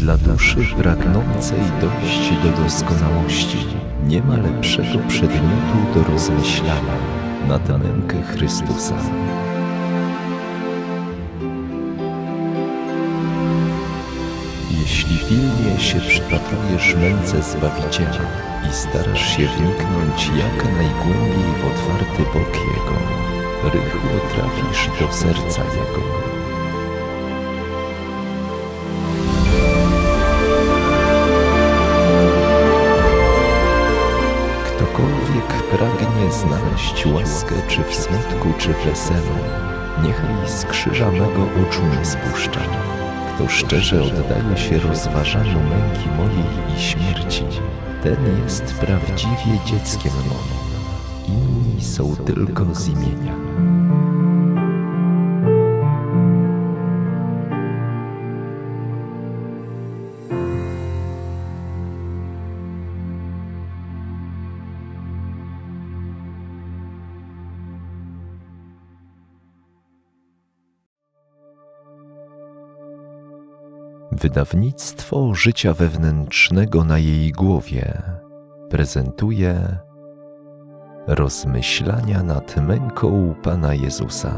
Dla duszy pragnącej dojść do doskonałości nie ma lepszego przedmiotu do rozmyślania nad mękę Chrystusa. Jeśli pilnie się przypatrujesz męce Zbawiciela i starasz się wniknąć jak najgłębiej w otwarty bok Jego, rychło trafisz do serca Jego. Ktokolwiek pragnie znaleźć łaskę czy w smutku, czy w weselu, niechaj z krzyża mego oczu nie spuszcza. Kto szczerze oddaje się rozważaniu męki mojej i śmierci, ten jest prawdziwie dzieckiem moim. Inni są tylko z imienia. Wydawnictwo Życia Wewnętrznego na jej głowie prezentuje rozmyślania nad męką Pana Jezusa.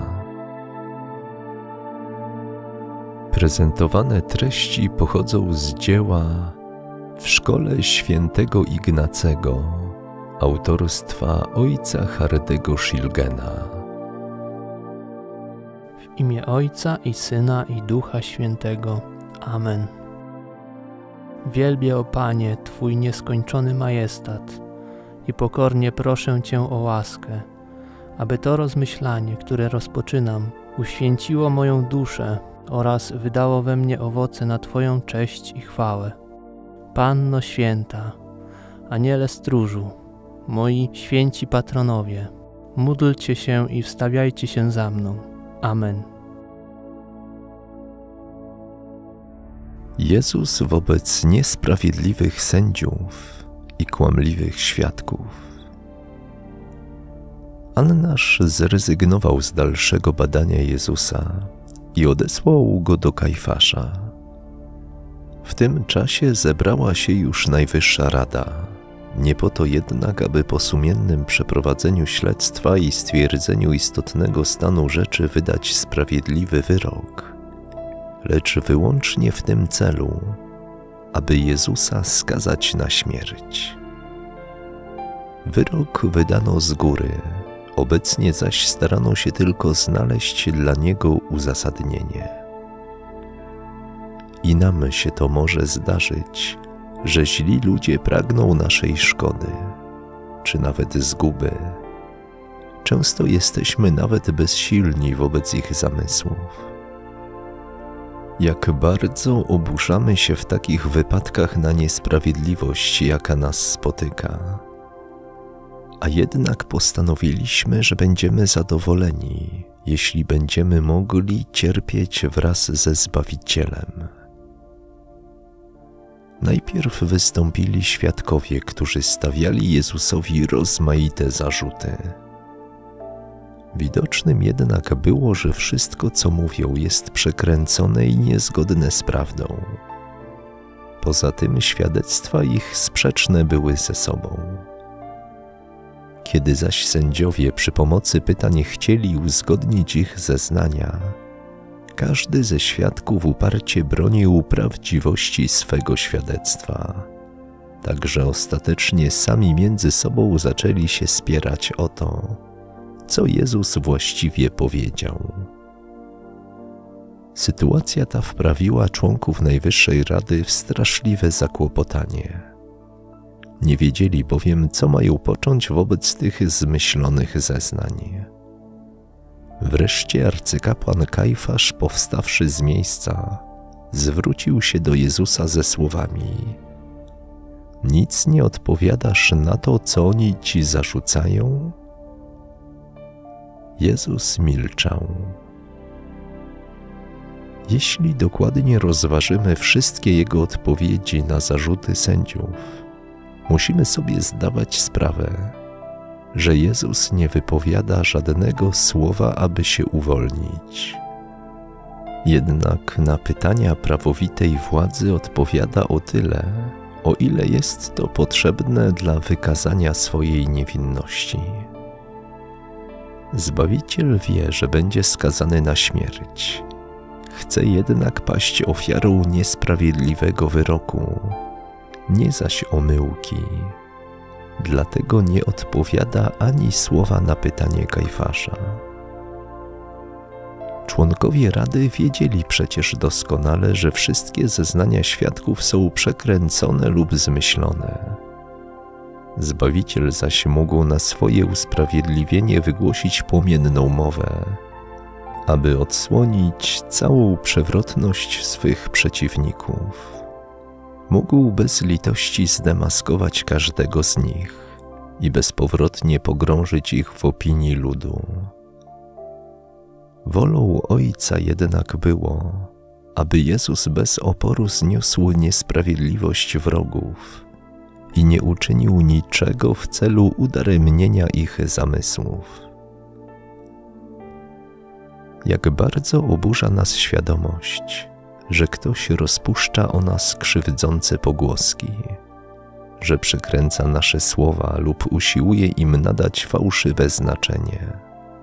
Prezentowane treści pochodzą z dzieła W szkole świętego Ignacego autorstwa ojca Hardego Schilgena. W imię Ojca i Syna i Ducha Świętego. Amen. Wielbię, o Panie, Twój nieskończony majestat i pokornie proszę Cię o łaskę, aby to rozmyślanie, które rozpoczynam, uświęciło moją duszę oraz wydało we mnie owoce na Twoją cześć i chwałę. Panno Święta, Aniele Stróżu, moi święci patronowie, módlcie się i wstawiajcie się za mną. Amen. Jezus wobec niesprawiedliwych sędziów i kłamliwych świadków. Annasz zrezygnował z dalszego badania Jezusa i odesłał go do Kajfasza. W tym czasie zebrała się już Najwyższa Rada, nie po to jednak, aby po sumiennym przeprowadzeniu śledztwa i stwierdzeniu istotnego stanu rzeczy wydać sprawiedliwy wyrok, lecz wyłącznie w tym celu, aby Jezusa skazać na śmierć. Wyrok wydano z góry, obecnie zaś starano się tylko znaleźć dla niego uzasadnienie. I nam się to może zdarzyć, że źli ludzie pragną naszej szkody, czy nawet zguby. Często jesteśmy nawet bezsilni wobec ich zamysłów. Jak bardzo oburzamy się w takich wypadkach na niesprawiedliwość, jaka nas spotyka. A jednak postanowiliśmy, że będziemy zadowoleni, jeśli będziemy mogli cierpieć wraz ze Zbawicielem. Najpierw wystąpili świadkowie, którzy stawiali Jezusowi rozmaite zarzuty. Widocznym jednak było, że wszystko, co mówią, jest przekręcone i niezgodne z prawdą. Poza tym świadectwa ich sprzeczne były ze sobą. Kiedy zaś sędziowie przy pomocy pytań chcieli uzgodnić ich zeznania, każdy ze świadków uparcie bronił prawdziwości swego świadectwa, tak że ostatecznie sami między sobą zaczęli się spierać o to, co Jezus właściwie powiedział. Sytuacja ta wprawiła członków Najwyższej Rady w straszliwe zakłopotanie. Nie wiedzieli bowiem, co mają począć wobec tych zmyślonych zeznań. Wreszcie arcykapłan Kajfasz, powstawszy z miejsca, zwrócił się do Jezusa ze słowami: Nic nie odpowiadasz na to, co oni ci zarzucają? Jezus milczał. Jeśli dokładnie rozważymy wszystkie jego odpowiedzi na zarzuty sędziów, musimy sobie zdawać sprawę, że Jezus nie wypowiada żadnego słowa, aby się uwolnić. Jednak na pytania prawowitej władzy odpowiada o tyle, o ile jest to potrzebne dla wykazania swojej niewinności. Zbawiciel wie, że będzie skazany na śmierć. Chce jednak paść ofiarą niesprawiedliwego wyroku, nie zaś omyłki. Dlatego nie odpowiada ani słowa na pytanie Kajfasza. Członkowie Rady wiedzieli przecież doskonale, że wszystkie zeznania świadków są przekręcone lub zmyślone. Zbawiciel zaś mógł na swoje usprawiedliwienie wygłosić płomienną mowę, aby odsłonić całą przewrotność swych przeciwników. Mógł bez litości zdemaskować każdego z nich i bezpowrotnie pogrążyć ich w opinii ludu. Wolą Ojca jednak było, aby Jezus bez oporu zniósł niesprawiedliwość wrogów i nie uczynił niczego w celu udaremnienia ich zamysłów. Jak bardzo oburza nas świadomość, że ktoś rozpuszcza o nas krzywdzące pogłoski, że przykręca nasze słowa lub usiłuje im nadać fałszywe znaczenie.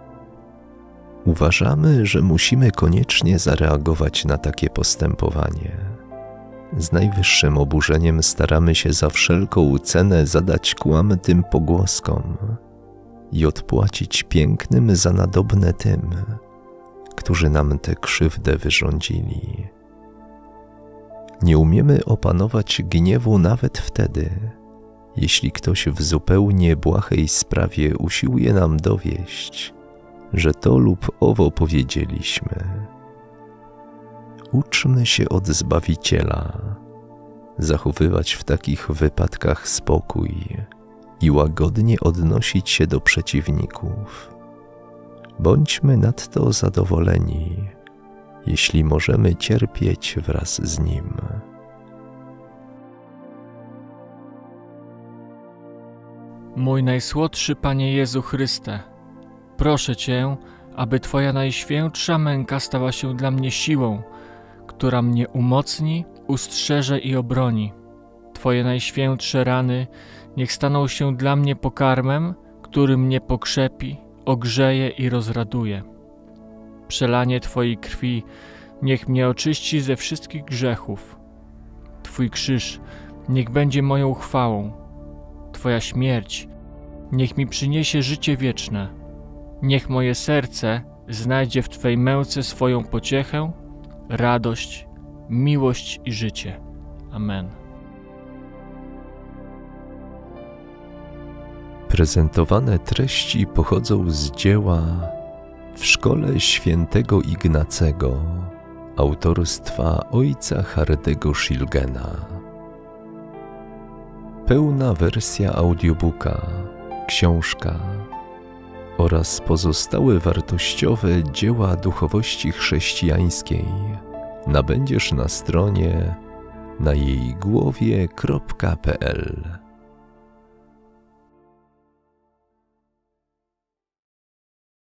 Uważamy, że musimy koniecznie zareagować na takie postępowanie. Z najwyższym oburzeniem staramy się za wszelką cenę zadać kłam tym pogłoskom i odpłacić pięknym za nadobne tym, którzy nam tę krzywdę wyrządzili. Nie umiemy opanować gniewu nawet wtedy, jeśli ktoś w zupełnie błahej sprawie usiłuje nam dowieść, że to lub owo powiedzieliśmy. Uczmy się od Zbawiciela, zachowywać w takich wypadkach spokój i łagodnie odnosić się do przeciwników. Bądźmy nadto zadowoleni, jeśli możemy cierpieć wraz z Nim. Mój najsłodszy Panie Jezu Chryste, proszę Cię, aby Twoja najświętsza męka stała się dla mnie siłą, która mnie umocni, ustrzeże i obroni. Twoje najświętsze rany niech staną się dla mnie pokarmem, który mnie pokrzepi, ogrzeje i rozraduje. Przelanie Twojej krwi niech mnie oczyści ze wszystkich grzechów. Twój krzyż niech będzie moją chwałą. Twoja śmierć niech mi przyniesie życie wieczne. Niech moje serce znajdzie w Twej męce swoją pociechę, radość, miłość i życie. Amen. Prezentowane treści pochodzą z dzieła W szkole świętego Ignacego autorstwa ojca Hardego Schilgena. Pełna wersja audiobooka, książka oraz pozostałe wartościowe dzieła duchowości chrześcijańskiej nabędziesz na stronie najeigłowie.pl.